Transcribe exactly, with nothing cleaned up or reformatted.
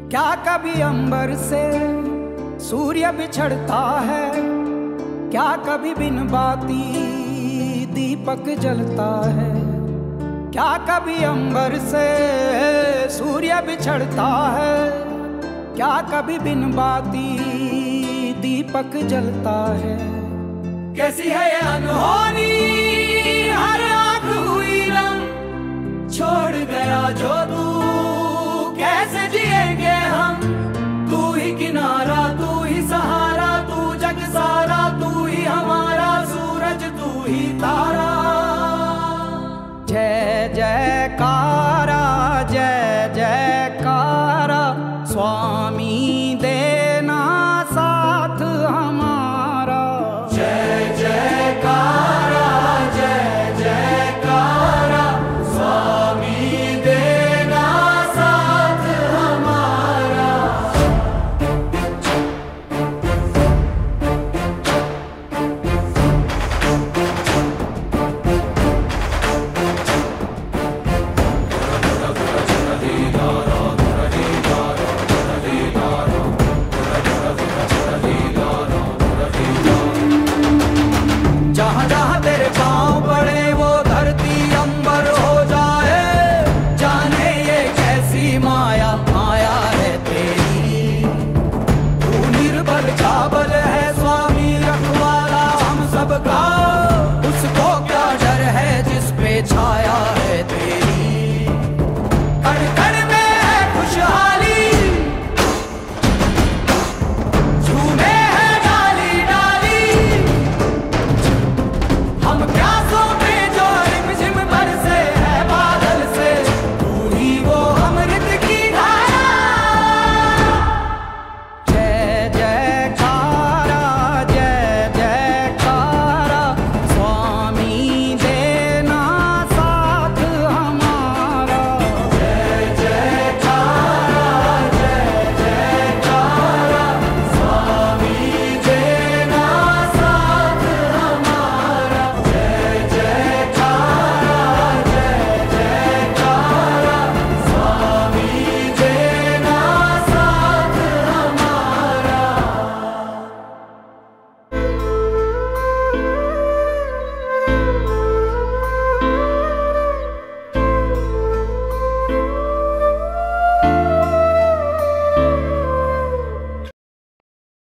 क्या कभी अंबर से सूर्य बिछड़ता है, क्या कभी बिन बाती दीपक जलता है। क्या कभी अंबर से सूर्य बिछड़ता है, क्या कभी बिन बाती दीपक जलता है। कैसी है ये अनहोनी, हर आंख हुई रंग, छोड़ गया जो तू कैसे जिएंगे हम। तू ही किनारा, तू ही सहारा, तू जग सारा, तू ही हमारा सूरज, तू ही तारा। जय जयकारा, जय जयकारा, स्वामी देना साथ हमारा। जय जयकारा, जय जयकारा, स्वामी देना साथ हमारा। जहाँ जहाँ तेरे पाँव पड़े वो धरती अंबर हो जाए। जाने ये कैसी माया, माया है तेरी। तू निर्बल काबल है स्वामी रखवाला हम सबका, उसको क्या डर है जिस पे छाया